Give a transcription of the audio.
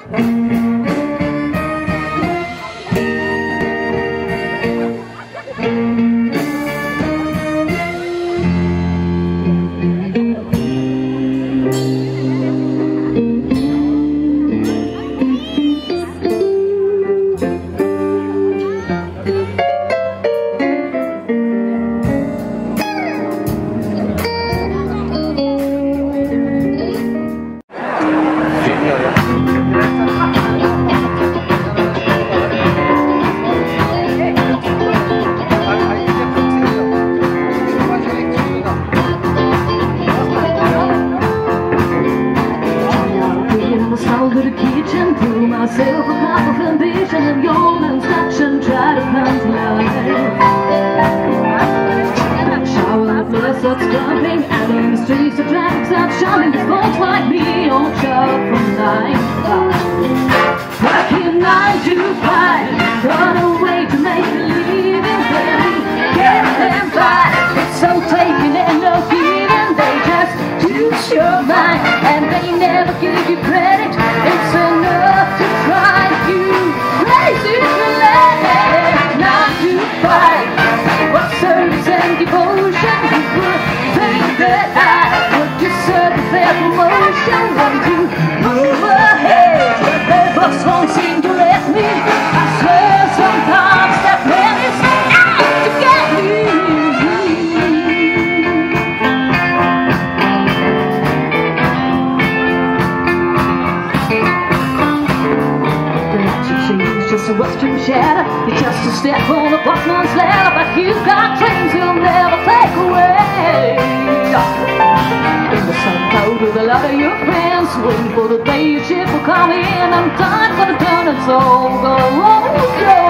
Myself a cup of ambition and your instruction, try to come to life. Shower of bliss that's jumping out in the streets, the traffic's outshining the folks like me on show from 9 to 5. Working 9 to 5, run away to make a living, baby. Get them by, it's so taking and no giving. They just use your mind and they never give you credit. It's enough to drive you crazy to let 9 to 5. What service and devotion you would think that I would deserve their promotion. Want to move ahead, but their boss won't seem to let me. I swear sometimes that man is out to get me. Just a western shadow, you're just a step on the bossman's ladder, but you've got dreams you'll never take away. In the sun cold with a lot of your friends, waiting for the day your ship will come in. I'm time for the turn, it's all go.